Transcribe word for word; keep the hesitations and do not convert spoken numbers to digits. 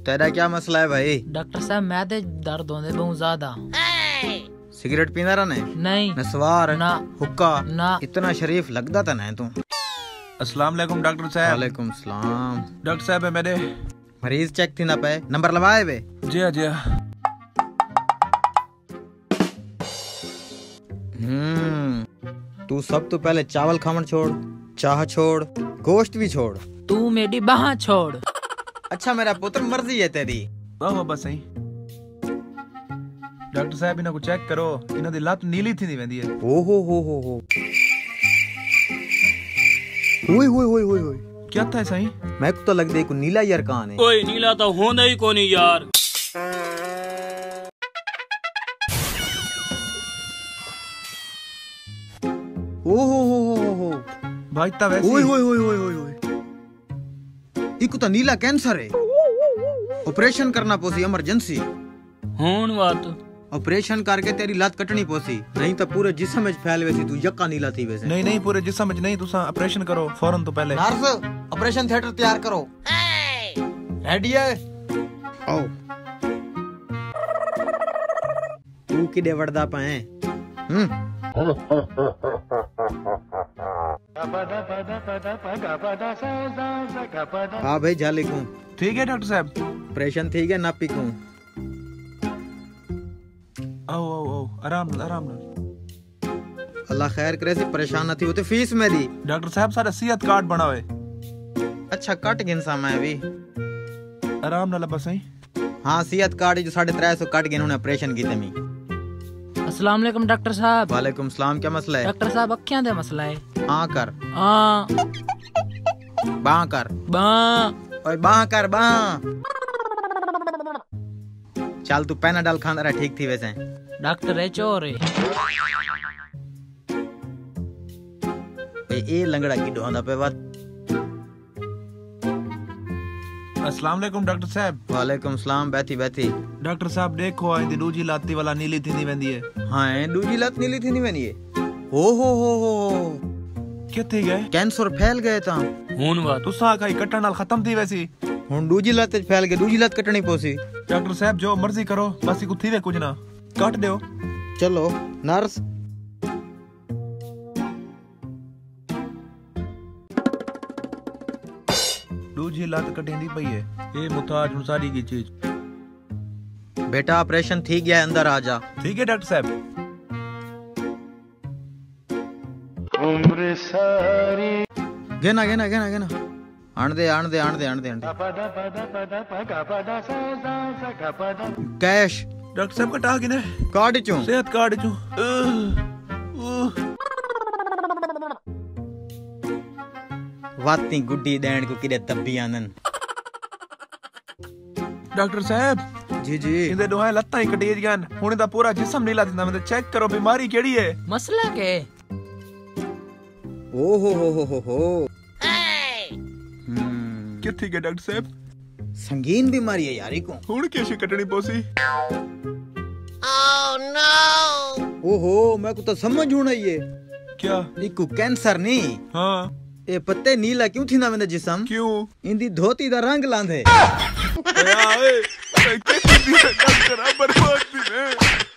तेरा क्या मसला है भाई? डॉक्टर साहब मैदे दर्द होने बहुत ज्यादा। सिगरेट पीना रहा नहीं? नहीं। नस्वार ना। हुक्का ना। इतना शरीफ लगता था ना तू। अस्सलाम वालेकुम डॉक्टर साहब। वालेकुम सलाम। डॉक्टर साहब है मेरे मरीज चेक थी ना पे नंबर लवाए बे? जी हाँ जी हाँ। हम्म तू सब तो पहले चावल खावन छोड़, चाह छोड़, गोश्त भी छोड़। तू मेरी बाह छोड़। अच्छा मेरा पुत्र मर्जी है तेरी। वाह बस सही। डॉक्टर साहब इन्हें को चेक करो, इन्हें दी लत नीली थी नहीं वेंदी है। ओ हो हो हो हो। ओए ओए ओए ओए ओए। क्या था सही? मैं को तो लग दे को नीला यार कहां है? ओए नीला तो होंदा ही कोनी यार। ओ हो हो हो हो। भाई ता वैसी। ओए ओए ओए ओए ओए ओए। इको तो नीला कैंसर है। ऑपरेशन करना पोसी इमरजेंसी। होन बात। ऑपरेशन करके तेरी लत कटनी पोसी, नहीं तो पूरे जिस्म में फैल वैसी तू यक्का नीला थी वैसे। नहीं नहीं पूरे जिस्म में नहीं, तुसा ऑपरेशन करो फौरन तो पहले। नर्स ऑपरेशन थिएटर तैयार करो। रेडी है? आओ। तू किडे वड़दा पाए? हम्म हाँ भाई झाली को ठीक है डॉक्टर साहब। ऑपरेशन ठीक है ना पिकूं? आओ आओ आओ आराम नाल आराम नाल। अल्लाह खैर करे से परेशान न थी वो तो फीस मेरी। डॉक्टर साहब सारा सेहत कार्ड बनावे। अच्छा कट गिनसा मैं भी। आराम नाल बस सही। हाँ सेहत कार्ड जो साढ़े त्रै सौ कट गिन ऑपरेशन की तमी। अस्सलाम वालेकुम डॉक्टर साहब। वालेकुम सलाम। क्या मसला है? डॉक्टर साहब अखियां दे मसला है। हाँ कर। हाँ। बाँ कर। बाँ। ओए बाँ कर बाँ। चल तू पैनाडॉल खाना रहा ठीक थी वैसे। डॉक्टर है चोर है। ए लंगड़ा की डोंदा पे बात। अस्सलाम वालेकुम डॉक्टर साहब। वालेकुम सलाम। बैठी बैठी। डॉक्टर साहब देखो आई दूजी लाती वाला नीली थी नहीं वेंदी है। हाँ दूजी लत नीली थी नहीं वेंदी है। हो हो हो हो। क्या थी गए? कैंसर फैल गए ता। होन बात। तुसा खाई कटण नाल खत्म थी वैसी। हुन दूजी लत फैल गई, दूजी लत कटनी पोसी। डॉक्टर साहब जो मर्जी करो बस इको थी वे कुछ ना काट दो। चलो नर्स। दूजी लत कटेंदी पई है। ये मुताज मुसारी की चीज। बेटा ऑपरेशन ठीक गया, अंदर आ जा। ठीक है डॉक्टर साहब। उम्र सारी गेना गेना गेना गेना आन दे आन दे आन दे आन दे आन दे। कैश डॉक्टर साहब कटा किने कार्ड चो सेहत कार्ड चो। वाती गुड्डी दैन को किडे तब्बी आनन। डॉक्टर साहब जी जी इंदे दोहां लत्तां ही कटी गयन, हुन दा पूरा जिस्म नीला दिंदा। मैं चेक करो बीमारी केड़ी है। मसला के ओ हो हो हो हो हो। क्या ठीक है डॉक्टर साहब? संगीन बीमारी है यारी को। हुन कैसे कटनी पोसी? Oh no. ओहो मैं को तो समझ होना ये। क्या? इको कैंसर नहीं। हाँ। ए पत्ते नीला क्यों थी ना मेरा जिस्म? क्यों? इंदी धोती दा रंग लांदे। ओए ओए, कैसी दी डॉक्टर बर्बाद दी ने।